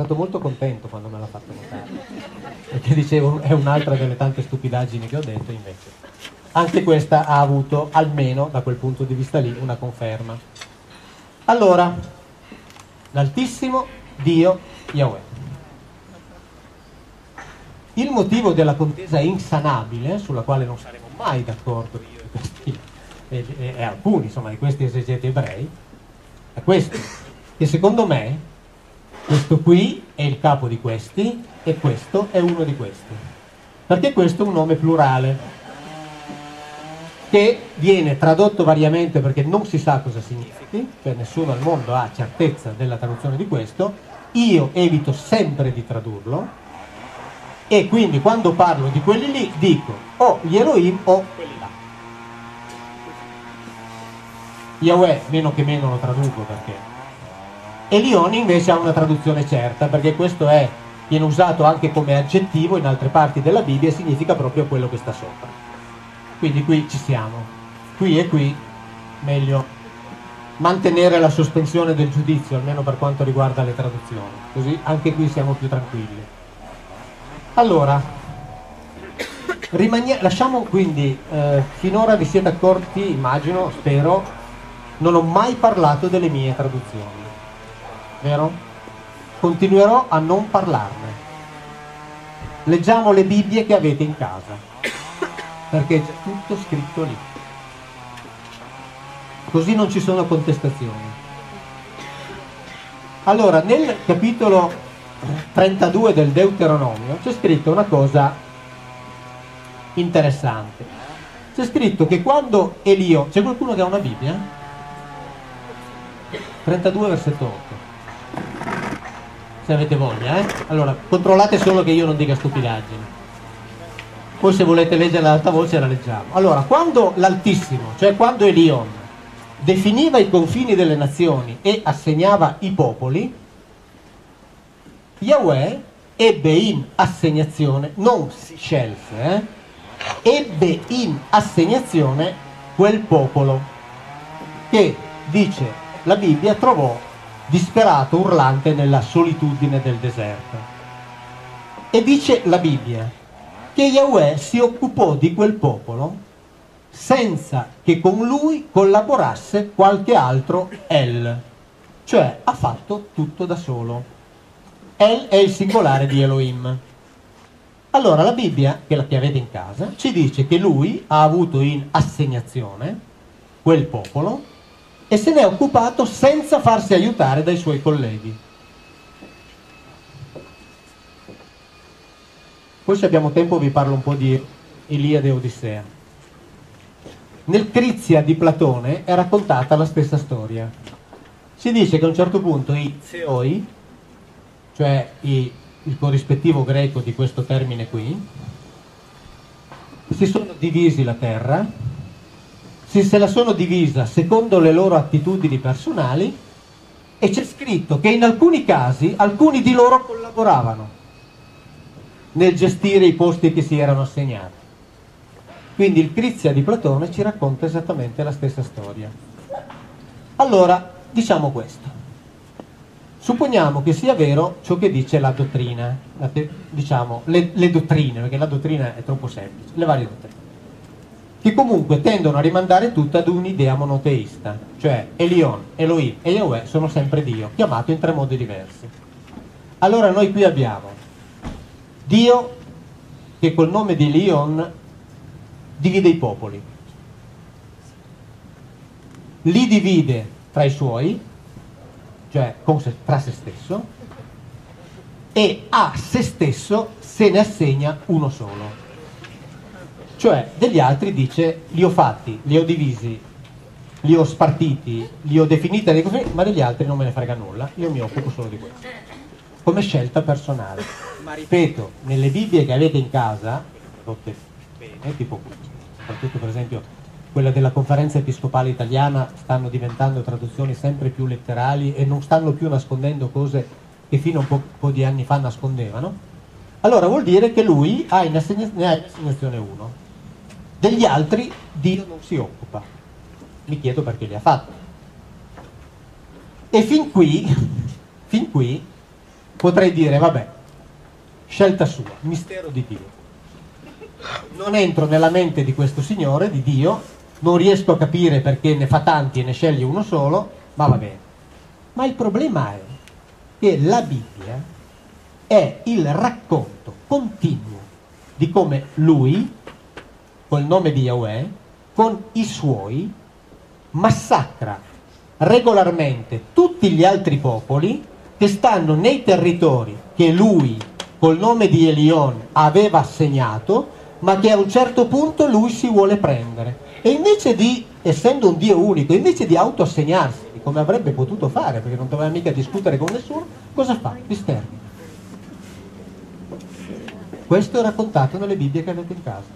stato molto contento quando me l'ha fatto notare, perché dicevo è un'altra delle tante stupidaggini che ho detto, invece anche questa ha avuto, almeno da quel punto di vista lì, una conferma. Allora, l'Altissimo Dio Yahweh. Il motivo della contesa insanabile, sulla quale non saremo mai d'accordo io e alcuni insomma di questi esegeti ebrei, è questo, che secondo me questo qui è il capo di questi e questo è uno di questi, perché questo è un nome plurale che viene tradotto variamente perché non si sa cosa significhi, cioè nessuno al mondo ha certezza della traduzione di questo. Io evito sempre di tradurlo e quindi quando parlo di quelli lì dico o gli Elohim o quelli là. Yahweh meno che meno lo traduco perché Elion invece ha una traduzione certa, perché questo viene usato anche come aggettivo in altre parti della Bibbia e significa proprio quello che sta sopra. Quindi qui ci siamo, qui e qui meglio mantenere la sospensione del giudizio, almeno per quanto riguarda le traduzioni, così anche qui siamo più tranquilli. Allora, lasciamo quindi, finora vi siete accorti, immagino, spero, non ho mai parlato delle mie traduzioni, vero? Continuerò a non parlarne. Leggiamo le Bibbie che avete in casa, perché è tutto scritto lì. Così non ci sono contestazioni. Allora, nel capitolo 32 del Deuteronomio c'è scritto una cosa interessante. C'è scritto che quando Elio... C'è qualcuno che ha una Bibbia? 32 versetto 8. Se avete voglia, Allora, controllate solo che io non dica stupidaggini. Poi se volete leggere ad alta voce la leggiamo. Allora, quando l'Altissimo, cioè quando Elion, definiva i confini delle nazioni e assegnava i popoli, Yahweh ebbe in assegnazione, non si scelse, ebbe in assegnazione quel popolo che, dice la Bibbia, trovò disperato, urlante nella solitudine del deserto. E dice la Bibbia che Yahweh si occupò di quel popolo senza che con lui collaborasse qualche altro El, cioè ha fatto tutto da solo. El è il singolare di Elohim. Allora la Bibbia, che avete in casa, ci dice che lui ha avuto in assegnazione quel popolo e se ne è occupato senza farsi aiutare dai suoi colleghi. Poi se abbiamo tempo vi parlo un po' di Iliade e Odissea. Nel Crizia di Platone è raccontata la stessa storia. Si dice che a un certo punto i Zeoi, cioè il corrispettivo greco di questo termine qui, si sono divisi la terra, se la sono divisa secondo le loro attitudini personali e c'è scritto che in alcuni casi alcuni di loro collaboravano nel gestire i posti che si erano assegnati. Quindi il Crizia di Platone ci racconta esattamente la stessa storia. Allora, diciamo questo. Supponiamo che sia vero ciò che dice la dottrina, diciamo le dottrine, perché la dottrina è troppo semplice, le varie dottrine, che comunque tendono a rimandare tutto ad un'idea monoteista, cioè Elion, Elohim e Yahweh sono sempre Dio, chiamato in tre modi diversi. Allora noi qui abbiamo Dio che col nome di Elion divide i popoli, li divide tra i suoi, cioè tra se stesso, e a se stesso se ne assegna uno solo. Cioè degli altri dice li ho fatti, li ho divisi, li ho spartiti, li ho definiti, ma degli altri non me ne frega nulla, io mi occupo solo di questo, come scelta personale. Ma ripeto, nelle Bibbie che avete in casa, tradotte bene, tipo soprattutto per esempio quella della Conferenza Episcopale Italiana, stanno diventando traduzioni sempre più letterali e non stanno più nascondendo cose che fino a un po' di anni fa nascondevano. Allora vuol dire che lui ne ha in assegnazione uno. Degli altri Dio non si occupa. Mi chiedo perché li ha fatti. E fin qui potrei dire, vabbè, scelta sua, mistero di Dio. Non entro nella mente di questo Signore, di Dio, non riesco a capire perché ne fa tanti e ne sceglie uno solo, ma va bene. Ma il problema è che la Bibbia è il racconto continuo di come lui, col nome di Yahweh, con i suoi, massacra regolarmente tutti gli altri popoli che stanno nei territori che lui, col nome di Elion, aveva assegnato, ma che a un certo punto lui si vuole prendere. E invece di, essendo un Dio unico, invece di autoassegnarsi, come avrebbe potuto fare, perché non doveva mica discutere con nessuno, cosa fa? Li stermina. Questo è raccontato nelle Bibbie che avete in casa.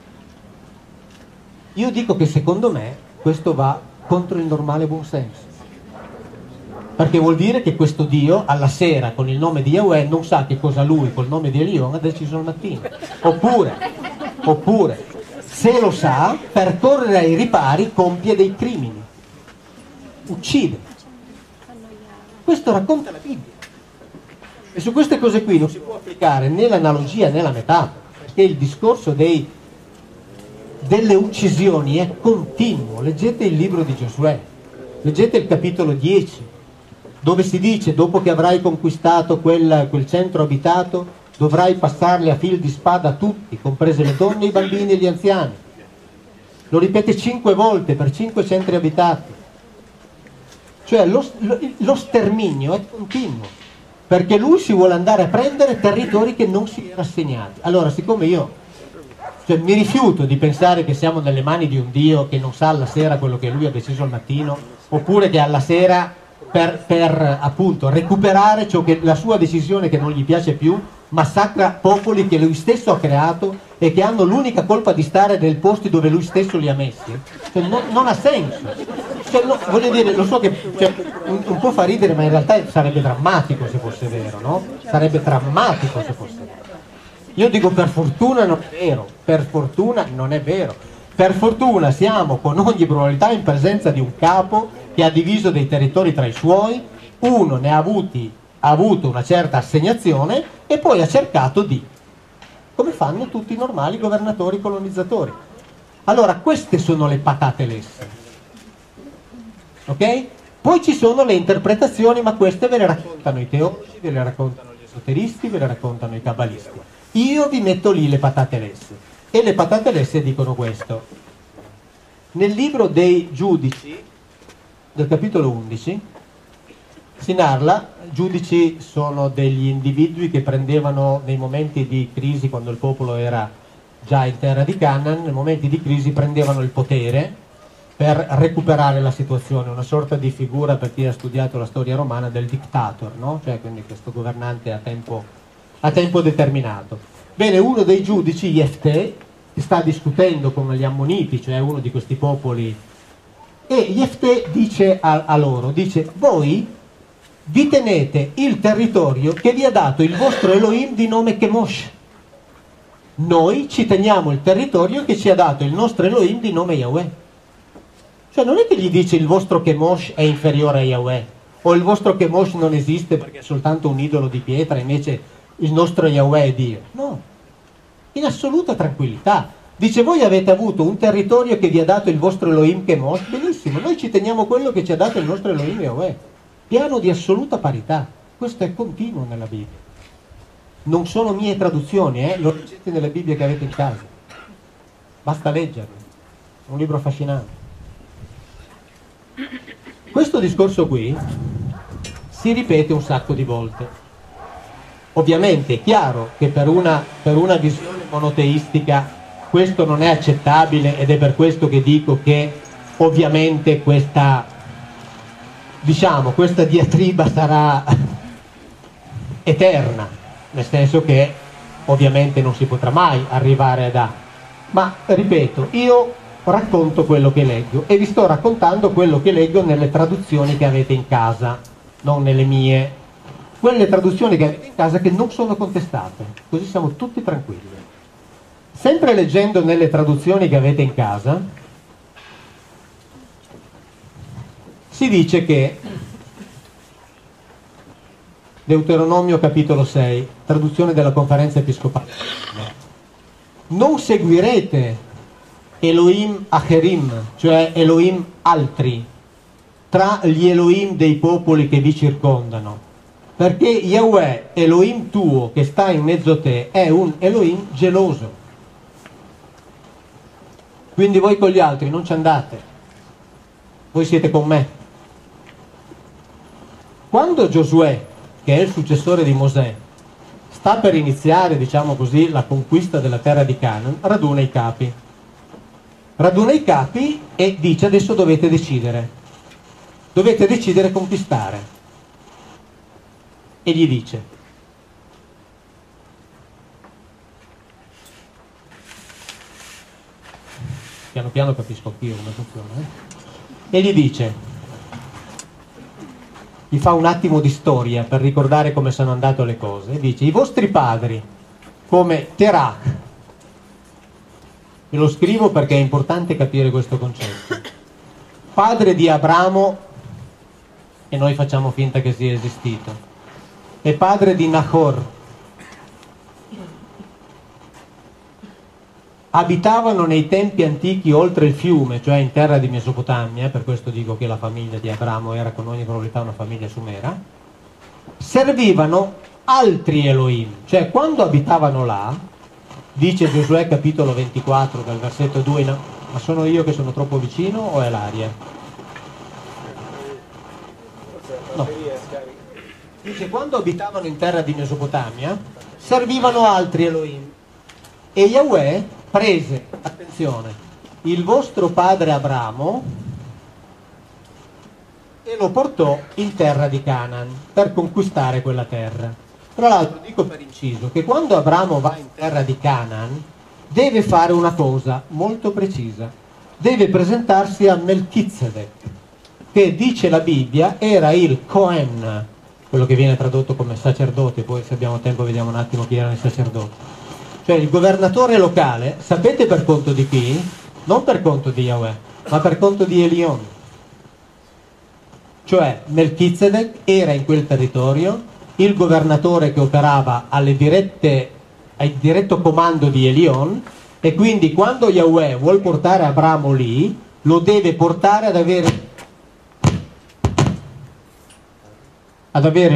Io dico che secondo me questo va contro il normale buonsenso, perché vuol dire che questo Dio alla sera con il nome di Yahweh non sa che cosa lui col nome di Elion ha deciso al mattino, oppure se lo sa, per correre ai ripari compie dei crimini, uccide. Questo racconta la Bibbia, e su queste cose qui non si può applicare né l'analogia né la metafora, perché il discorso delle uccisioni è continuo. Leggete il libro di Giosuè, leggete il capitolo 10, dove si dice, dopo che avrai conquistato quel centro abitato, dovrai passarli a fil di spada tutti, comprese le donne, i bambini e gli anziani. Lo ripete 5 volte per 5 centri abitati. Cioè lo sterminio è continuo, perché lui si vuole andare a prendere territori che non si era assegnati. Allora, siccome io mi rifiuto di pensare che siamo nelle mani di un Dio che non sa alla sera quello che lui ha deciso al mattino, oppure che alla sera per appunto recuperare ciò che la sua decisione che non gli piace più, massacra popoli che lui stesso ha creato e che hanno l'unica colpa di stare nei posti dove lui stesso li ha messi. Cioè, non ha senso. Voglio dire, lo so che un po' fa ridere, ma in realtà sarebbe drammatico se fosse vero, no? Sarebbe drammatico se fosse vero. Io dico per fortuna non è vero, per fortuna non è vero. Per fortuna siamo con ogni probabilità in presenza di un capo che ha diviso dei territori tra i suoi, uno ne ha avuto una certa assegnazione e poi ha cercato di, come fanno tutti i normali governatori colonizzatori. Allora, queste sono le patate lesse, ok? Poi ci sono le interpretazioni, ma queste ve le raccontano i teologi, ve le raccontano gli esoteristi, ve le raccontano i cabalisti. Io vi metto lì le patate lesse, e le patate lesse dicono questo. Nel libro dei Giudici, del capitolo 11, si narra, giudici sono degli individui che prendevano nei momenti di crisi, quando il popolo era già in terra di Canaan, nei momenti di crisi prendevano il potere per recuperare la situazione, una sorta di figura, per chi ha studiato la storia romana, del dictator, no? Cioè quindi questo governante a tempo determinato. Bene, uno dei giudici, Jefté, sta discutendo con gli Ammoniti, cioè uno di questi popoli, e Jefté dice a loro, dice, voi vi tenete il territorio che vi ha dato il vostro Elohim di nome Chemosh. Noi ci teniamo il territorio che ci ha dato il nostro Elohim di nome Yahweh. Cioè non è che gli dice il vostro Chemosh è inferiore a Yahweh, o il vostro Chemosh non esiste perché è soltanto un idolo di pietra, invece il nostro Yahweh è Dio. No, in assoluta tranquillità. Dice, voi avete avuto un territorio che vi ha dato il vostro Elohim Chemosh, benissimo, noi ci teniamo quello che ci ha dato il nostro Elohim Yahweh. Piano di assoluta parità. Questo è continuo nella Bibbia. Non sono mie traduzioni, lo leggete nelle Bibbie che avete in casa. Basta leggerle. È un libro affascinante. Questo discorso qui si ripete un sacco di volte. Ovviamente è chiaro che per una visione monoteistica questo non è accettabile, ed è per questo che dico che ovviamente questa diatriba sarà eterna, nel senso che ovviamente non si potrà mai arrivare ad A. Ma ripeto, io racconto quello che leggo, e vi sto raccontando quello che leggo nelle traduzioni che avete in casa, non nelle mie. Quelle traduzioni che avete in casa che non sono contestate, così siamo tutti tranquilli. Sempre leggendo nelle traduzioni che avete in casa, si dice che Deuteronomio capitolo 6, traduzione della Conferenza Episcopale. Non seguirete Elohim Acherim, cioè Elohim altri, tra gli Elohim dei popoli che vi circondano, perché Yahweh, Elohim tuo che sta in mezzo a te, è un Elohim geloso. Quindi voi con gli altri non ci andate, voi siete con me. Quando Giosuè, che è il successore di Mosè, sta per iniziare, diciamo così, la conquista della terra di Canaan, raduna i capi. Raduna i capi e dice: adesso dovete decidere conquistare. E gli dice: piano piano capisco anch'io come funziona, E gli dice, gli fa un attimo di storia per ricordare come sono andate le cose, e dice: i vostri padri, come Terach, e lo scrivo perché è importante capire questo concetto, padre di Abramo, e noi facciamo finta che sia esistito, e padre di Nahor, abitavano nei tempi antichi oltre il fiume, cioè in terra di Mesopotamia, per questo dico che la famiglia di Abramo era con ogni probabilità una famiglia sumera, servivano altri Elohim, cioè quando abitavano là, dice Giosuè capitolo 24 dal versetto 2, ma sono io che sono troppo vicino o è l'aria? No. Dice quando abitavano in terra di Mesopotamia, servivano altri Elohim, e Yahweh prese, attenzione, il vostro padre Abramo e lo portò in terra di Canaan per conquistare quella terra. Tra l'altro dico per inciso che quando Abramo va in terra di Canaan deve fare una cosa molto precisa: deve presentarsi a Melchizedek, che dice la Bibbia era il Cohen, quello che viene tradotto come sacerdote, poi se abbiamo tempo vediamo un attimo chi erano i sacerdoti. Cioè il governatore locale, sapete per conto di chi? Non per conto di Yahweh, ma per conto di Elion. Cioè Melchizedek era in quel territorio il governatore che operava al diretto comando di Elion, e quindi quando Yahweh vuol portare Abramo lì, lo deve portare ad avere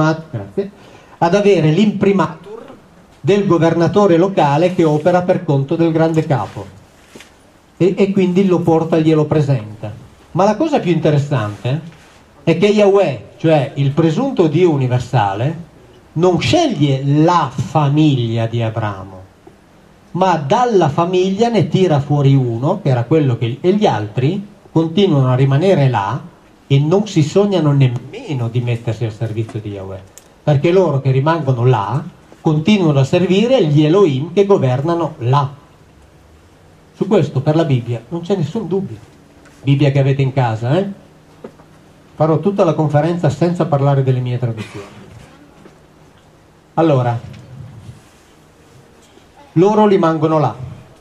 l'imprimatur del governatore locale che opera per conto del grande capo, e quindi lo porta, glielo presenta. Ma la cosa più interessante è che Yahweh, cioè il presunto Dio universale, non sceglie la famiglia di Abramo, ma dalla famiglia ne tira fuori uno, che era quello che, e gli altri continuano a rimanere là e non si sognano nemmeno di mettersi al servizio di Yahweh, perché loro che rimangono là continuano a servire gli Elohim che governano là. Su questo per la Bibbia non c'è nessun dubbio. Bibbia che avete in casa, Farò tutta la conferenza senza parlare delle mie traduzioni. Allora, loro rimangono là.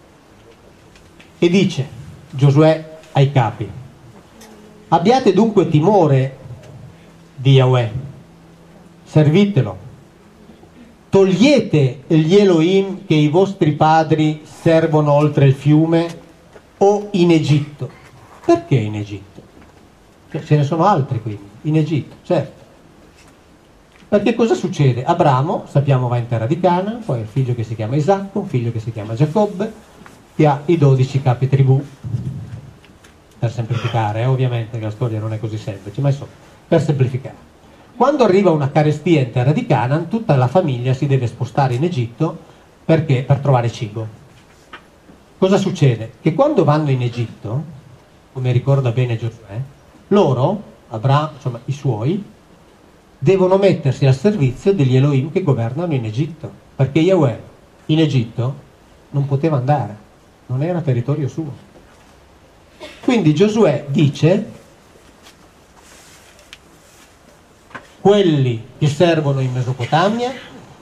E dice Giosuè ai capi: abbiate dunque timore di Yahweh, servitelo. Togliete gli Elohim che i vostri padri servono oltre il fiume o in Egitto. Perché in Egitto? Ce ne sono altri quindi, in Egitto, certo. Perché cosa succede? Abramo, sappiamo, va in terra di Canaan, poi ha un figlio che si chiama Isacco, un figlio che si chiama Giacobbe, che ha i 12 capi tribù. Per semplificare, ovviamente che la storia non è così semplice, ma insomma, per semplificare. Quando arriva una carestia in terra di Canaan, tutta la famiglia si deve spostare in Egitto perché? Per trovare cibo. Cosa succede? Che quando vanno in Egitto, come ricorda bene Giosuè, loro, Abramo, insomma i suoi, devono mettersi al servizio degli Elohim che governano in Egitto, perché Yahweh in Egitto non poteva andare, non era territorio suo. Quindi Giosuè dice: quelli che servono in Mesopotamia